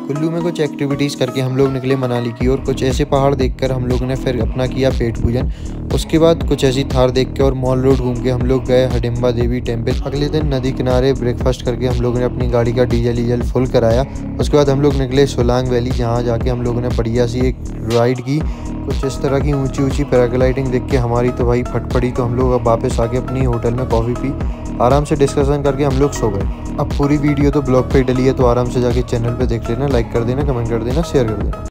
कुल्लू में कुछ एक्टिविटीज़ करके हम लोग निकले मनाली की ओर। कुछ ऐसे पहाड़ देखकर हम लोग ने फिर अपना किया पेट पूजन। उसके बाद कुछ ऐसी थार देख के और मॉल रोड घूम के हम लोग गए हडिम्बा देवी टेम्पल। अगले दिन नदी किनारे ब्रेकफास्ट करके हम लोगों ने अपनी गाड़ी का डीजल फुल कराया। उसके बाद हम लोग निकले सोलांग वैली, जहाँ जाके हम लोगों ने बढ़िया सी एक राइड की। कुछ इस तरह की ऊंची ऊंची पैराग्लाइडिंग देख के हमारी तो भाई फट पड़ी। तो हम लोग अब वापस आके अपनी होटल में कॉफ़ी पी, आराम से डिस्कशन करके हम लोग सो गए। अब पूरी वीडियो तो ब्लॉग पे ही डली है, तो आराम से जाके चैनल पे देख लेना, लाइक कर देना, कमेंट कर देना, शेयर कर देना।